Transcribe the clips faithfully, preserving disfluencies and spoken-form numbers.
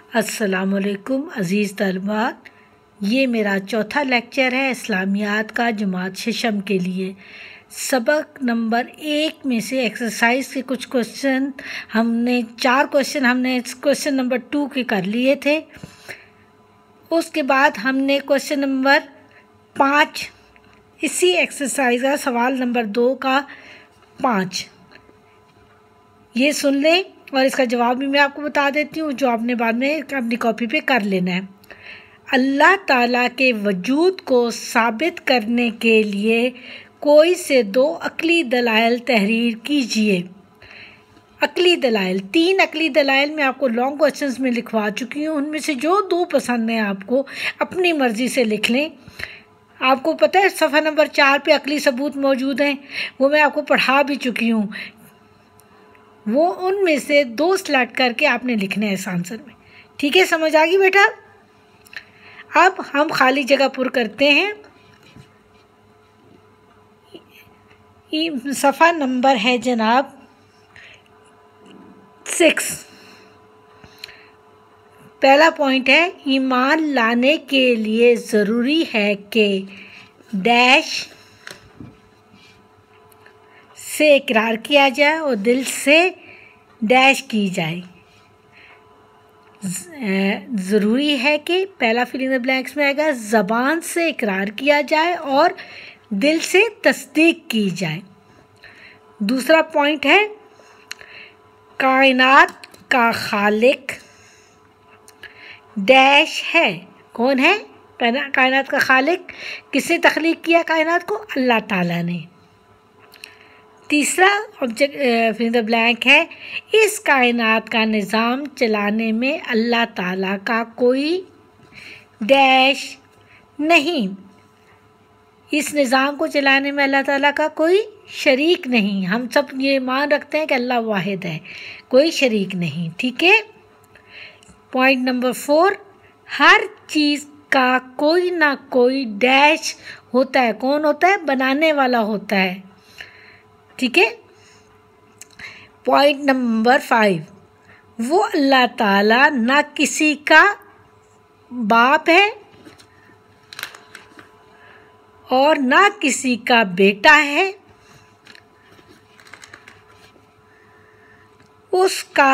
अस्सलामुअलैकुम अज़ीज़ तलबात, ये मेरा चौथा लेक्चर है इस्लामियात का जमात शिशम के लिए। सबक नंबर एक में से एक्सरसाइज के कुछ क्वेश्चन हमने चार क्वेश्चन हमने क्वेश्चन नंबर टू के कर लिए थे। उसके बाद हमने क्वेश्चन नंबर पाँच इसी एक्सरसाइज का सवाल नंबर दो का पाँच ये सुन लें और इसका जवाब भी मैं आपको बता देती हूँ, जो आपने बाद में अपनी कॉपी पे कर लेना है। अल्लाह ताला के वजूद को साबित करने के लिए कोई से दो अक्ली दलाइल तहरीर कीजिए। अक्ली दलाइल, तीन अक्ली दलाइल मैं आपको लॉन्ग क्वेश्चंस में लिखवा चुकी हूँ। उनमें से जो दो पसंद हैं आपको अपनी मर्ज़ी से लिख लें। आपको पता है सफ़ा नंबर चार पे अक्ली सबूत मौजूद हैं, वो मैं आपको पढ़ा भी चुकी हूँ। वो उनमें से दो सेलेक्ट करके आपने लिखना है इस आंसर में। ठीक है, समझ आ गई बेटा? अब हम खाली जगह पुर करते हैं। सफ़ा नंबर है जनाब सिक्स। पहला पॉइंट है, ईमान लाने के लिए ज़रूरी है कि डैश से इकरार किया जाए और दिल से डैश की जाए। ज़रूरी है कि पहला फिल इन द ब्लैंक्स में आएगा, ज़बान से इकरार किया जाए और दिल से तस्दीक की जाए। दूसरा पॉइंट है, कायनात का खालिक डैश है। कौन है कायनात का खालिक? किसने तख्लीक किया कायनात को? अल्लाह ताला ने। तीसरा object fill in the blank है, इस कायनात का निज़ाम चलाने में अल्लाह ताला का कोई डैश नहीं। इस निज़ाम को चलाने में अल्लाह ताला का कोई शरीक नहीं। हम सब ये मान रखते हैं कि अल्लाह वाहिद है, कोई शरीक नहीं। ठीक है। पॉइंट नंबर फोर, हर चीज़ का कोई ना कोई डैश होता है। कौन होता है? बनाने वाला होता है। ठीक है। पॉइंट नंबर फाइव, वो अल्लाह ताला ना किसी का बाप है और ना किसी का बेटा है। उसका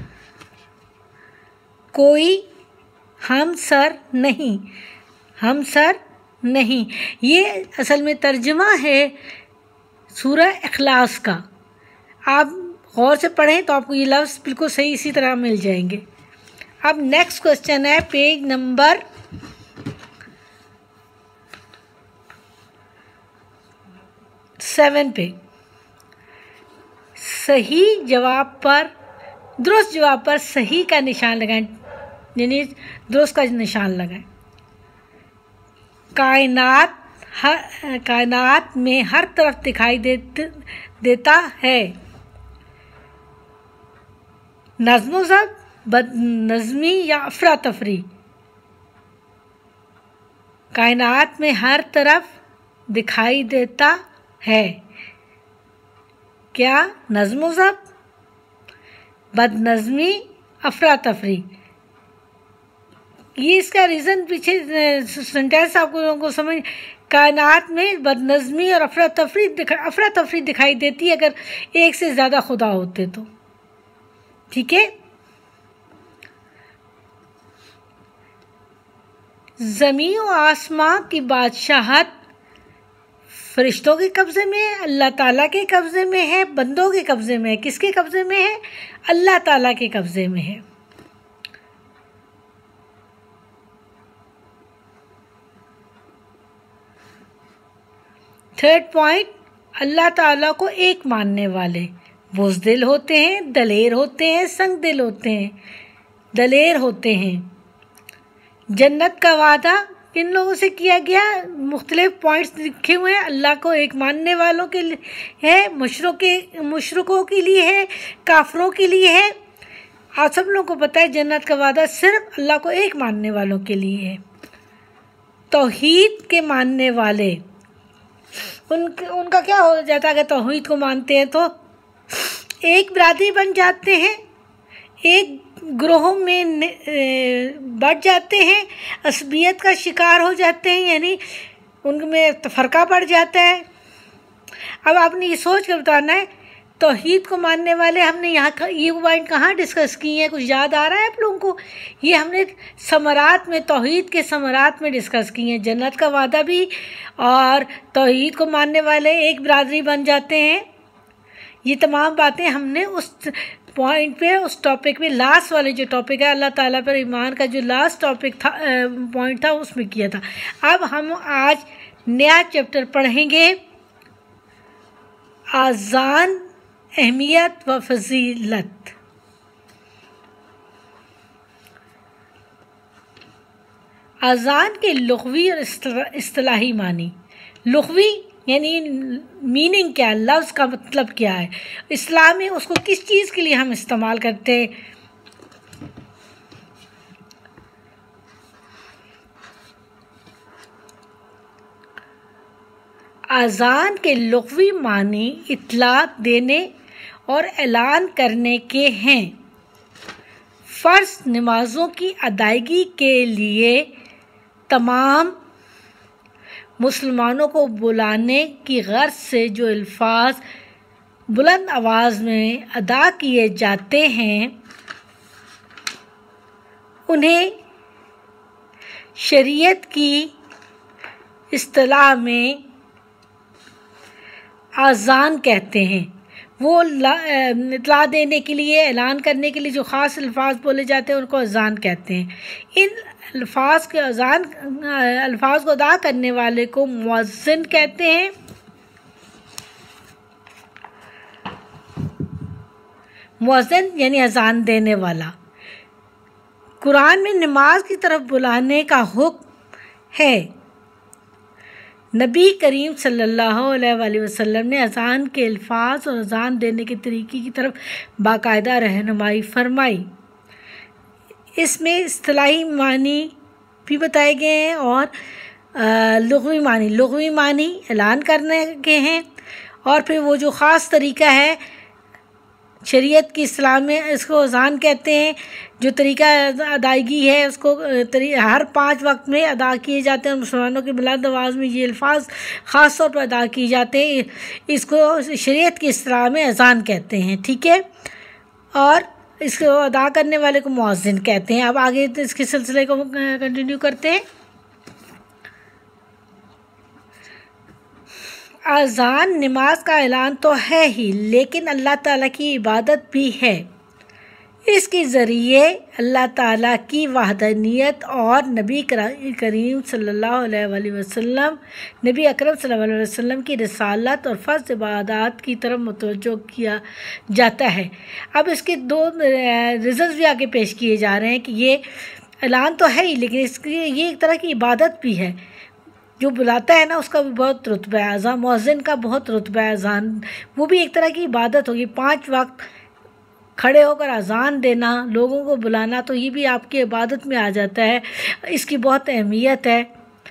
कोई हमसर नहीं, हमसर नहीं। ये असल में तर्जुमा है सूरह इखलास का। आप गौर से पढ़ें तो आपको ये लफ्ज़ बिल्कुल सही इसी तरह मिल जाएंगे। अब नेक्स्ट क्वेश्चन है पेज नंबर सेवन पे। सही जवाब पर, दुरुस्त जवाब पर सही का निशान लगाएं, यानी दुरुस्त का निशान लगाएं। कायनात हर कायनात में हर तरफ दिखाई दे, देता है। नज़्म ज़ब्त, बदनज़मी या अफरा तफरी? कायनात में हर तरफ दिखाई देता है। क्या? नज़्म ज़ब्त, बदनज़मी, अफरा तफरी। ये इसका रीज़न पीछे सेंटेंस आपको लोगों को समझ। कायनात में बदनज़मी और अफरा तफरी दिखा अफरा तफरी दिखाई देती है अगर एक से ज़्यादा खुदा होते तो। ठीक है। ज़मीन और आसमां की बादशाहत फरिश्तों के कब्ज़े में है, अल्लाह ताला के कब्ज़े में है, बंदों के कब्ज़े में है? किसके कब्ज़े में है? अल्लाह ताला के कब्ज़े में है। थर्ड पॉइंट, अल्लाह ताला को एक मानने वाले बुज़दिल होते हैं, दलेर होते हैं, संग दिल होते हैं, दलेर होते हैं। जन्नत का वादा किन लोगों से किया गया? मुख्तलिफ पॉइंट्स लिखे हुए हैं। अल्लाह को एक मानने वालों के लिए है, मुशरिकों के मुशरिकों के लिए है, काफिरों के लिए है। आप सब लोगों को पता है जन्नत का वादा सिर्फ अल्लाह को एक मानने वालों के लिए है। तौहीद के मानने वाले, उन उनका क्या हो जाता है? अगर तौहीद को मानते हैं तो एक बिरादरी बन जाते हैं, एक ग्रोहों में बढ़ जाते हैं, असबियत का शिकार हो जाते हैं, यानी उनमें तफरका पड़ जाता है। अब आपने ये सोच कर बताना है तौहीद को मानने वाले, हमने यहाँ ये पॉइंट कहाँ डिस्कस किए हैं, कुछ याद आ रहा है आप लोगों को? ये हमने समरात में, तौहीद के समरात में डिस्कस किए हैं। जन्नत का वादा भी और तौहीद को मानने वाले एक बरादरी बन जाते हैं। ये तमाम बातें हमने उस पॉइंट पे, उस टॉपिक में, लास्ट वाले जो टॉपिक है अल्लाह ताला पर ईमान का जो लास्ट टॉपिक था, पॉइंट था, उसमें किया था। अब हम आज नया चैप्टर पढ़ेंगे, आज़ान, अहमियत व फजीलत। आज़ान के लुग़वी और इस्तिलाही मानी। लुग़वी यानी मीनिंग क्या है, लफ्ज़ का मतलब क्या है, इस्लाम में उसको किस चीज़ के लिए हम इस्तेमाल करते हैं। आज़ान के लुग़वी मानी इत्ला देने और ऐलान करने के हैं। फ़र्ज़ नमाज़ों की अदायगी के लिए तमाम मुसलमानों को बुलाने की गर्ज से जो अल्फाज बुलंद आवाज़ में अदा किए जाते हैं, उन्हें शरीयत की इस्तिलाह में आज़ान कहते हैं। वो इत्ला देने के लिए, ऐलान करने के लिए जो ख़ास अल्फाज बोले जाते हैं उनको अज़ान कहते हैं। इन अल्फाज के अज़ान अल्फाज को अदा करने वाले को मुअज़्ज़िन कहते हैं। मुअज़्ज़िन यानी अज़ान देने वाला। कुरान में नमाज की तरफ बुलाने का हुक्म है। नबी करीम सल्लल्लाहु अलैहि वसल्लम ने अज़ान के अल्फाज और अज़ान देने के तरीक़े की तरफ बाकायदा रहनुमाई फरमाई। इसमें इस्तिलाही मानी भी बताए गए हैं और लुग़वी मानी। लुग़वी मानी ऐलान करने के हैं, और फिर वो जो ख़ास तरीक़ा है शरीयत की इस्लाम में, इसको अज़ान कहते हैं। जो तरीक़ा अदायगी है उसको हर पाँच वक्त में अदा किए जाते हैं। मुसलमानों की बुलंद आवाज़ में ये अल्फाज ख़ास तौर पर अदा किए जाते हैं। इसको शरीयत की इस्लाम में अज़ान कहते हैं, ठीक है। और इसको अदा करने वाले को मुअज़्ज़िन कहते हैं। अब आगे तो इसके सिलसिले को कंटिन्यू करते हैं। अज़ान नमाज का ऐलान तो है ही, लेकिन अल्लाह ताला की इबादत भी है। इसके ज़रिए अल्लाह ताला की वहदानियत और नबी करीम सल्लल्लाहु अलैहि वसल्लम नबी अकरम सल्लल्लाहु अलैहि वसल्लम की रिसालत और फ़र्ज़ इबादत की तरफ मुतवज्जो किया जाता है। अब इसके दो रिज़ल्ट भी आगे पेश किए जा रहे हैं कि ये ऐलान तो है ही, लेकिन इसकी ये एक तरह की इबादत भी है। जो बुलाता है ना उसका भी बहुत रुतबा है। अज़ान मुअज़्ज़िन का बहुत रुतबा है। अज़ान वो भी एक तरह की इबादत होगी। पाँच वक्त खड़े होकर अज़ान देना, लोगों को बुलाना, तो ये भी आपकी इबादत में आ जाता है। इसकी बहुत अहमियत है।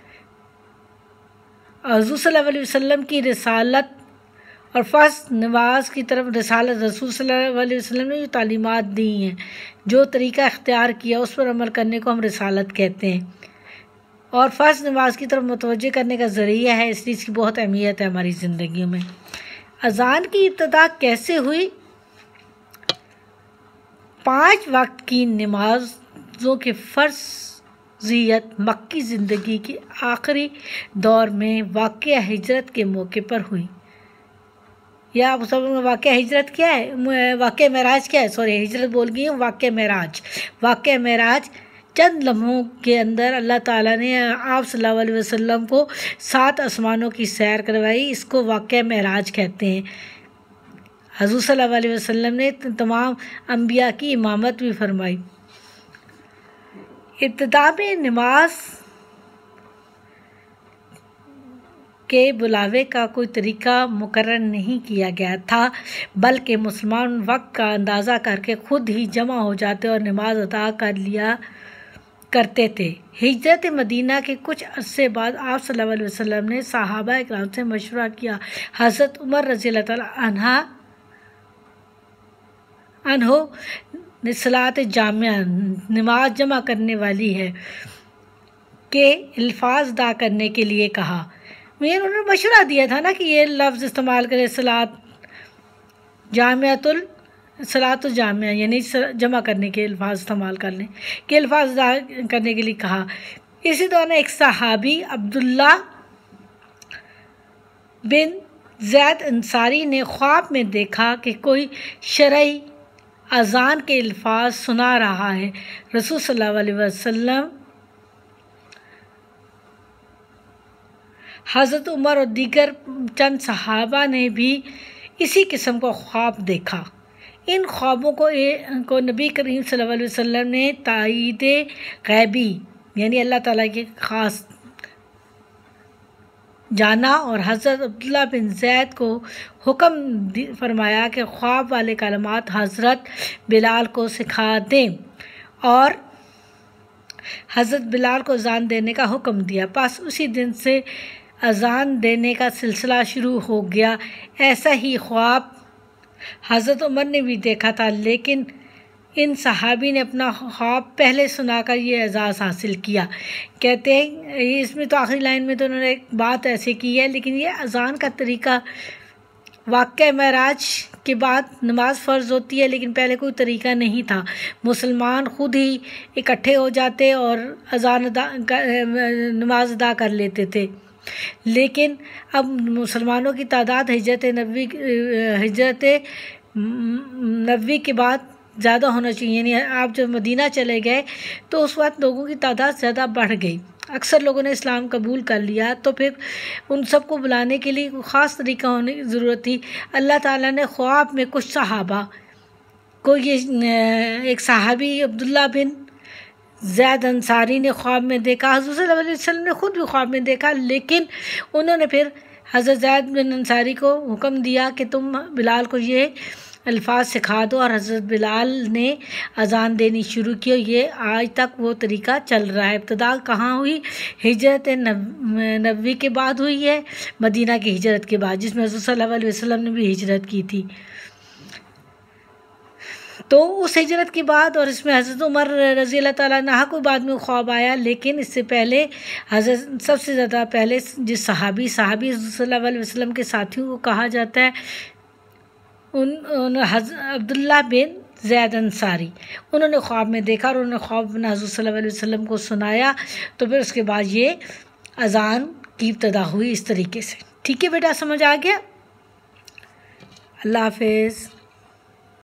हुज़ूर सल्लल्लाहु अलैहि वसल्लम की रिसालत और फ़र्ज़ नमाज की तरफ रिसालत, रसूल सल्लल्लाहु अलैहि वसल्लम ने जो तालीमात दी हैं, जो तरीक़ा इख्तियार किया, उस पर अमल करने को हम रिसालत कहते हैं। और फ़र्ज़ नमाज की तरफ मुतवज्जो करने का ज़रिया है, इसलिए इसकी बहुत अहमियत है हमारी ज़िंदगी में। अज़ान की इब्तिदा कैसे हुई? पाँच वक्त की नमाज़ों के फ़र्ज़ियत मक्की ज़िंदगी के आखिरी दौर में वाक़या हिजरत के मौके पर हुई। या आप सब वाक़या हिजरत क्या है, वाक़या मेराज क्या है, सॉरी हिजरत बोल गई हूँ, वाक़या मेराज। वाक़या मेराज चंद लम्हों के अंदर अल्लाह ताला ने आप सल्लल्लाहु अलैहि वसल्लम को सात आसमानों की सैर करवाई। इसको वाक़या मेराज कहते हैं। हुज़ूर सल्लल्लाहु अलैहि वसल्लम ने तमाम अंबिया की इमामत भी फरमाई। इब्तिदा में नमाज के बुलावे का कोई तरीक़ा मुकर्रर नहीं किया गया था, बल्कि मुसलमान वक्त का अंदाज़ा करके खुद ही जमा हो जाते और नमाज अदा कर लिया करते थे। हिजरत मदीना के कुछ अरसे बाद आप सल्लल्लाहु अलैहि वसल्लम ने सहाबा इकराम से मशवरा किया। हज़रत उमर रज़ियल्लाहु तआला अन्हा अनहो सलात जामिया नमाज जमा करने वाली है के अल्फाज अदा करने के लिए कहा। मुझे उन्होंने मशवरा दिया था ना कि ये लफ्ज़ इस्तेमाल करें, सलात जामियातुल सलात जामिया यानी जमा करने के अल्फाज इस्तेमाल कर लें के अल्फाज अदा करने के लिए कहा। इसी दौरान एक सहाबी अब्दुल्ला बिन ज़ैद अंसारी ने ख्वाब में देखा कि कोई शरई अज़ान के अल्फाज सुना रहा है। रसूल सल्लल्लाहु अलैहि वसल्लम, हज़रत उमर और दीगर चंद सहाबा ने भी इसी किस्म का ख्वाब देखा। इन ख्वाबों को ए, को नबी करीम सल्लल्लाहु अलैहि वसल्लम ने ताईद गैबी यानी अल्लाह ताला के ख़ास जाना और हज़रत अब्दुल्ला बिन ज़ैद को हुक्म फरमाया कि ख्वाब वाले कलमात हज़रत बिलाल को सिखा दें और हज़रत बिलाल को अज़ान देने का हुक्म दिया। बस उसी दिन से अज़ान देने का सिलसिला शुरू हो गया। ऐसा ही ख्वाब हज़रत उमर ने भी देखा था, लेकिन इन सहाबी ने अपना ख्वाब पहले सुनाकर ये एजाज़ हासिल किया। कहते हैं इसमें तो आखिरी लाइन में तो उन्होंने एक बात ऐसे की है, लेकिन ये अज़ान का तरीका वाक़या मेराज के बाद नमाज फ़र्ज़ होती है, लेकिन पहले कोई तरीका नहीं था। मुसलमान ख़ुद ही इकट्ठे हो जाते और अज़ान अदा नमाज अदा कर लेते थे। लेकिन अब मुसलमानों की तादाद हिजरत नबी हिजरत नबी के बाद ज़्यादा होना चाहिए, यानी आप जब मदीना चले गए तो उस वक्त लोगों की तादाद ज़्यादा बढ़ गई। अक्सर लोगों ने इस्लाम कबूल कर लिया, तो फिर उन सबको बुलाने के लिए ख़ास तरीका होने की ज़रूरत थी। अल्लाह ताला ने ख्वाब में कुछ सहाबा को, ये एक सहाबी अब्दुल्ला बिन ज़ैद अंसारी ने ख्वाब में देखा, हुज़ूर सल्लल्लाहु अलैहि वसल्लम ने ख़ुद भी ख्वाब में देखा, लेकिन उन्होंने फिर हज़रत ज़ैद बिन अंसारी को हुक्म दिया कि तुम बिलाल को ये अल्फाज सिखा दो, और हज़रत बिलाल ने अज़ान देनी शुरू की। ये आज तक वो तरीका चल रहा है। इब्तिदा कहाँ हुई? हिजरत नबी के बाद हुई है, मदीना की हिजरत के बाद, जिसमें रसूल सल्लल्लाहु अलैहि वसल्लम ने भी हिजरत की थी। तो उस हिजरत के बाद और इसमें हज़रत उमर रज़ी अल्लाह ताला अन्हा को बाद में ख्वाब आया, लेकिन इससे पहले हज़रत सबसे ज़्यादा पहले जिस सहाबी सहाबी सल्लल्लाहु अलैहि वसल्लम के साथियों को कहा जाता है, उन, उन अब्दुल्ला बिन ज़ैद अंसारी, उन्होंने ख्वाब में देखा और उन्होंने ख्वाब में हज़रत सल्लल्लाहु अलैहि वसल्लम को सुनाया। तो फिर उसके बाद ये अज़ान की इब्तिदा हुई इस तरीके से। ठीक है बेटा, समझ आ गया? अल्लाह हाफ़िज़।